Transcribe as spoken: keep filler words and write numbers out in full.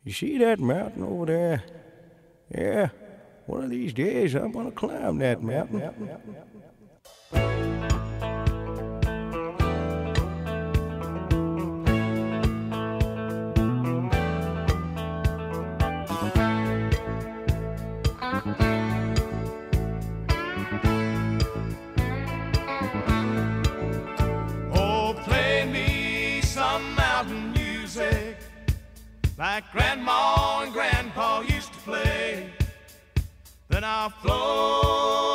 You see that mountain over there? Yeah, one of these days I'm gonna climb that mountain. Oh, play me some mountain music like Grandma and Grandpa used to play. Then I'll float